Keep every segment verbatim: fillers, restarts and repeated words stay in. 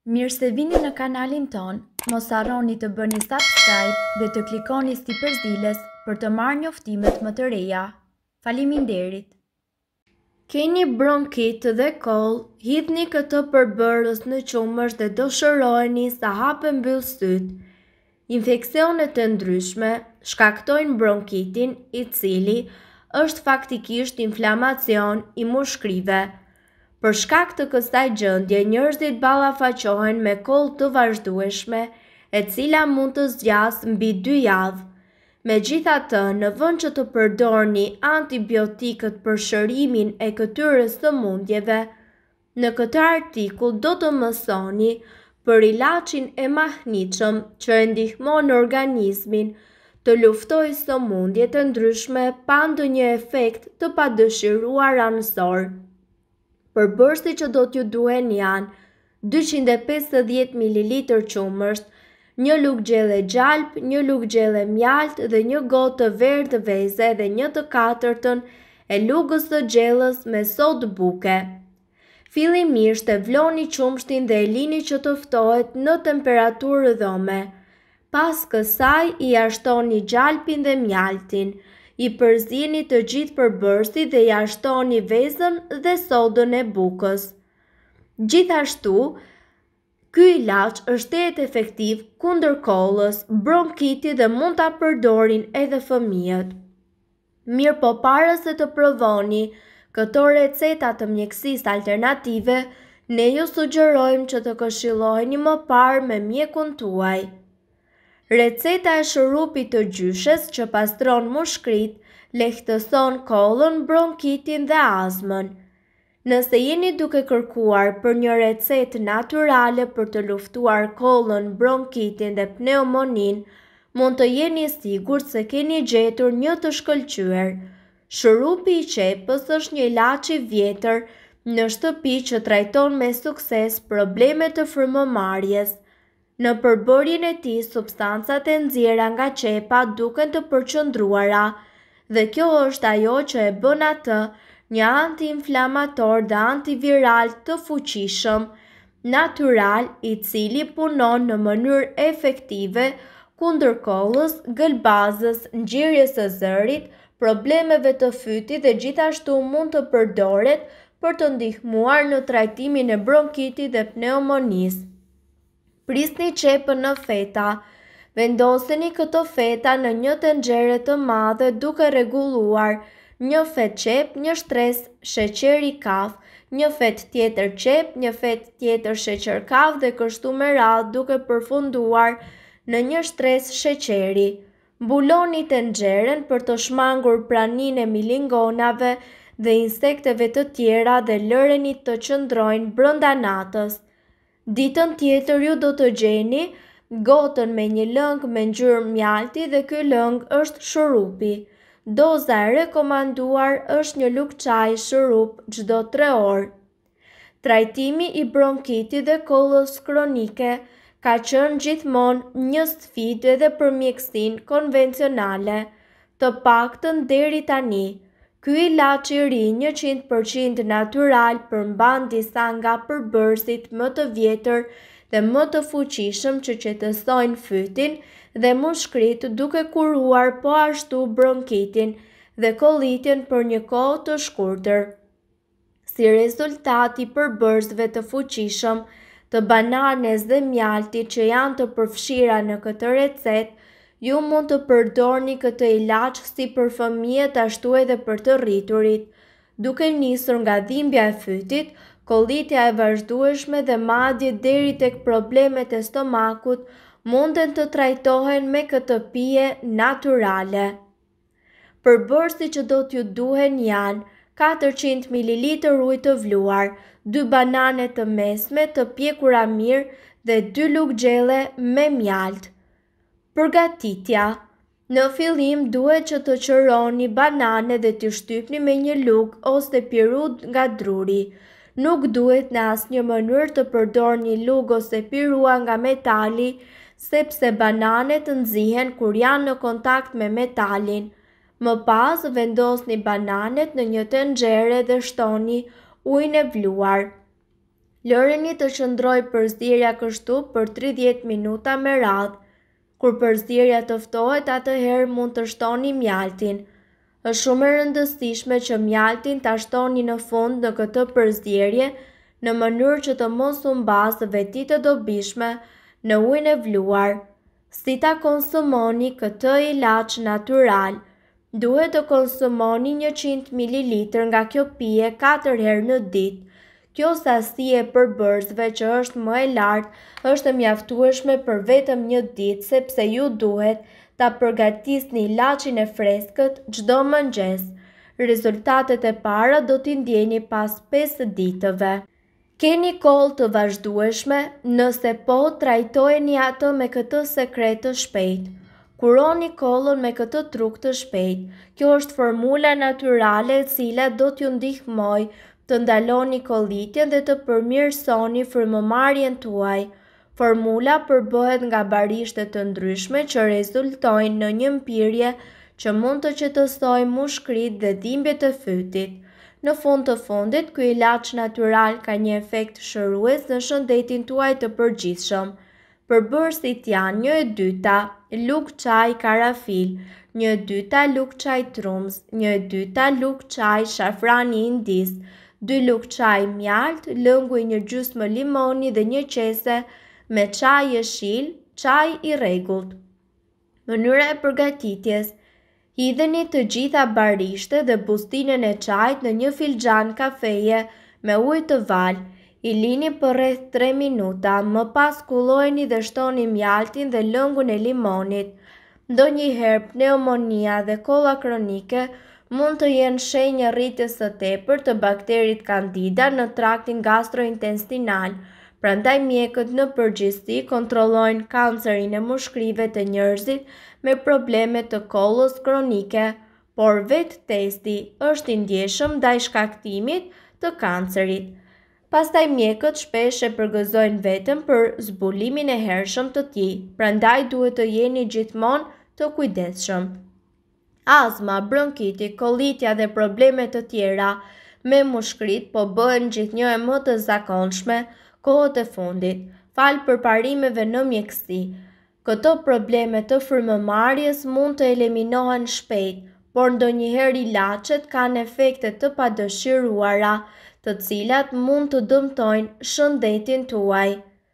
Mirë se vini në kanalin ton, mos harroni të bëni subscribe dhe të klikoni si përzdiles për të marrë njoftimet më të reja. Faleminderit. Keni bronkit dhe kollë, hidhni këtë përbërës në qumësht dhe do shëroni sa hapë mbyll sytë. Infeksionet e ndryshme shkaktojnë bronkitin, i cili është faktikisht inflamacion i mushkërive. Për shkak të kësaj gjendje, njerëzit ballafaqohen me kollë të vazhdueshme, e cila mund të zgjasë mbi dy javë. Megjithatë, në vend që të përdorni antibiotikët për shërimin e këtyre sëmundjeve, në këtë artikull do të mësoni për ilaçin e mahnitshëm që e ndihmon organizmin të luftojë sëmundjet e ndryshme pa ndonjë efekt të padëshiruar anësor. Përbërësit që do t'ju duhen janë dyqind e pesëdhjetë mililitër qumësht, një lugë gjelle gjalpë, një lugë gjelle mjalt dhe një gotë të verë të veze dhe një të katërtën e lugës së gjellës me sodë buke. Fillimisht e vloni qumshtin dhe e lini që të ftohet në temperaturë dhome. Pas kësaj i ashtoni gjalpin dhe mjaltin. I përzini të gjithë përbërësit dhe i ashtoni vezën dhe sodën e bukës. Gjithashtu, ky ilaç është tetë efektiv kundër kollës, bronkitit dhe mund ta përdorin edhe fëmijët. Mirë po para se të provoni këto receta të mjekësisë alternative, ne ju sugjerojmë që të këshilloheni më parë me mjekun tuaj. Receta e shërupit të gjyshes që pastron mushkërit, lehtëson kollën, bronkitin dhe azmën. Nëse jeni duke kërkuar për një recetë natyrale për të luftuar kollën, bronkitin dhe pneumonin, mund të jeni sigurt se keni gjetur një të shkëlqyer. Shërupi i qepës është një ilaç i vjetër në shtëpi që trajton me sukses problemet të frymëmarrjes. Në përbërjen e tij, substancat e nxjerra nga qepa duken të përqendruara, dhe kjo është ajo që e bën atë një antiinflamator dhe antiviral të fuqishëm, natyral, i cili punon në mënyrë efektive kundër kollës, gëlbazës, nxjerrjes së zërit, problemeve të fytit dhe gjithashtu mund të përdoret për të ndihmuar në trajtimin e bronkitit dhe pneumonisë. Prisni qepën në feta. Vendoseni këto feta në një tenxhere të madhe duke rregulluar një fet qep, një shtres sheqer i kaf, një fet tjetër qep, një fet tjetër sheqer kaf dhe kështu me radhë duke përfunduar në një shtres sheqeri. Mbuloni tenxheren për të shmangur praninë e milingonave dhe insekteve të tjera dhe lëreni të qëndrojnë brenda natës. Ditën tjetër ju do të gjeni gotën me një lëng me ngjyrë mjalti dhe ky lëng është shërupi. Doza e rekomanduar është një lugë çaji shërup çdo tre orë. Trajtimi i bronkitit dhe kollës kronike ka qenë gjithmonë një sfidë edhe për mjekësinë konvencionale, të paktën deri tani. Ky ilaç i ri njëqind përqind natyral përmban disa nga përbërësit më të vjetër dhe më të fuqishëm që qetësojnë fytin dhe mushkërit duke kuruar po ashtu bronkitin dhe kollitjen për një kohë të shkurtër. Si rezultat i përbërësve të fuqishëm të bananes dhe mjaltit që janë të përfshira në këtë recetë, ju mund të përdorni këtë ilaç si për fëmijët ashtu edhe për të rriturit, duke nisur nga dhimbja e fytit, kollitja e vazhdueshme dhe madje deri tek problemet e stomakut munden të trajtohen me këtë pije natyrale. Përbërësit që do t'ju duhen janë katërqind mililitër ujë të vluar, dy banane të mesme të pjekura mirë dhe dy lugë gjelle me mjalt. Përgatitja. Në fillim duhet që të qëroni banane dhe t'i shtypni me një lugë ose pirud nga druri. Nuk duhet në asnjë mënyrë të përdorni lugë ose pirua nga metali, sepse bananet nxihen kur janë në kontakt me metalin. Më pas vendosni bananet në një tenxhere dhe shtoni ujin e vluar. Lëreni të qëndroj përzierja kështu për tridhjetë minuta me radhë. Kur përzierja të ftohet, atëherë mund të shtoni mjaltin. Është shumë e rëndësishme që mjaltin ta shtoni në fund në këtë përzierje në mënyrë që të mos u mbasë veti të dobishme në ujin e vluar. Si ta konsumoni këtë ilaç natyral? Duhet të konsumoni njëqind mililitër nga kjo pije katër herë në ditë. Kjo sasi e përbërësve që është më e lartë është mjaftueshme për vetëm një ditë sepse ju duhet ta përgatisni ilaçin e freskët çdo mëngjes. Rezultatet e para do t'i ndjeni pas pesë ditëve. Keni kollë të vazhdueshme? Nëse po, trajtojeni atë me këtë sekret të shpejtë. Kuroni kollën me këtë truk të shpejtë. Kjo është formula natyrale e cila do t'ju ndihmoj të ndaloni kollitjen dhe të përmirësoni frymëmarrjen tuaj. Formula përbëhet nga barishte të ndryshme që rezultojnë në një mpirje që mund të qetësojë mushkëritë dhe dhimbjet e fytit. Në fund të fundit, ky ilaç natyral ka një efekt shërues në shëndetin tuaj të përgjithshëm. Përbërësit janë: një e dyta lugë çaj karafil, një e dyta lugë çaj trumz, një e dyta lugë çaj shafrani indis, dy lugë çaj mjalt, lëngu i një gjysmë limoni dhe një qese me çaj jeshil, çaj i rregullt. Mënyra e përgatitjes: hidheni të gjitha barishte dhe bustinën e çajit në një filxhan kafeje me ujë të val. I lini për rreth tre minuta, më pas kullojeni dhe shtoni mjaltin dhe lëngun e limonit. Ndonjëherë pneumonia dhe kolla kronike mund të jenë shenjë rritjes së tepërt të bakterit Candida në traktin gastrointestinal. Prandaj mjekët në përgjithësi kontrollojnë kancerin e mushkërive të njerëzit me probleme të kollës kronike, por vetë testi është i ndjeshëm ndaj shkaktimit të kancerit. Pastaj mjekët shpesh e përgëzojnë veten për zbulimin e hershëm të tij, prandaj duhet të jeni gjithmonë të kujdesshëm. Azma, bronkiti, kollitja dhe problemet të tjera me mushkërit po bëhen gjithnjë e më të zakonshme kohët e fundit, falë përparimeve në mjekësi. Këto probleme të frymëmarrjes mund të eliminohen shpejt, por ndonjëherë ilaçet kanë efekte të padëshiruara, të cilat mund të dëmtojnë shëndetin tuaj.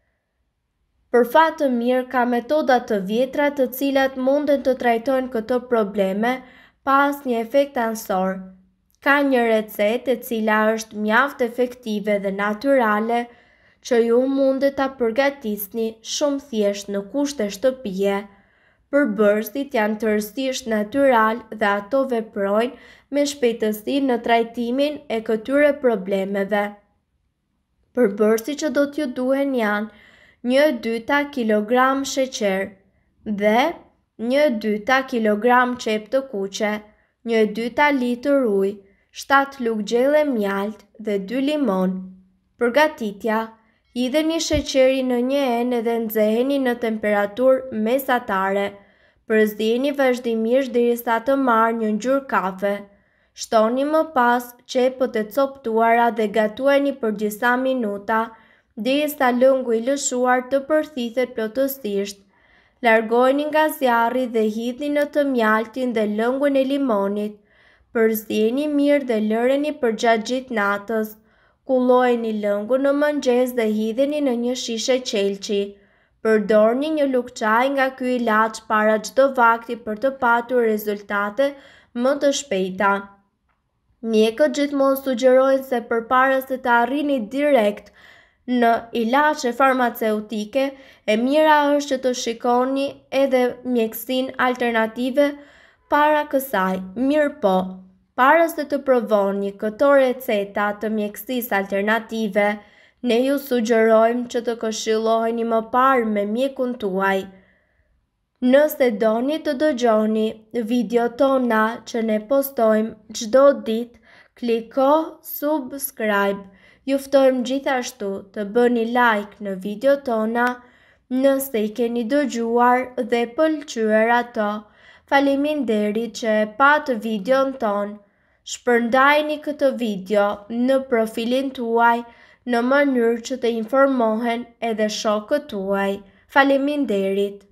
Për fat të mirë, ka metoda të vjetra të cilat munden të trajtojnë këto probleme pa asnjë efekt ansor. Ka një recetë e cila është mjaft efektive dhe natyrale që ju mundet ta përgatisni shumë thjesht në kushte shtëpie. Përbërësit janë tërësisht natyral dhe ato veprojnë me shpejtësi në trajtimin e këtyre problemeve. Përbërësit që do t'ju duhen janë një e dyta kilogram sheqer dhe një e dyta kilogram qep të kuqe, një e dyta litër ujë, shtatë lugë gjelle mjalt dhe dy limon. Përgatitja: hidheni sheqerin në një enë dhe nxeheni në temperaturë mesatare. Përzieni vazhdimisht derisa të marrë një ngjyrë kafe. Shtoni më pas qepët e coptuara dhe gatueni për disa minuta derisa lëngu i lëshuar të përthithet plotësisht. Largojeni nga zjarri dhe hidhni në të mjaltin dhe lëngun e limonit. Përzieni mirë dhe lëreni për gjatë gjithë natës. Kullojeni lëngun në mëngjes dhe hidheni në një shishe qelçi. Përdorni një lugë çaj nga ky ilaç para çdo vakti për të patur rezultate më të shpejta. Mjekët gjithmonë sugjerojnë se përpara se të arrini direkt në ilaçe farmaceutike, e mira është që të shikoni edhe mjekësinë alternative para kësaj. Mirë po, para se të provoni këto receta të mjekësisë alternative, ne ju sugjerojmë që të këshilloheni më parë me mjekun tuaj. Nëse doni të dëgjoni video tona që ne postojmë çdo ditë, kliko subscribe. Ju ftojmë gjithashtu të bëni like në video tona nëse i keni dëgjuar dhe pëlqyer ato. Faleminderit që e patë videon ton. Shpërndajni këtë video në profilin tuaj në mënyrë që të informohen edhe shokët tuaj. Faleminderit.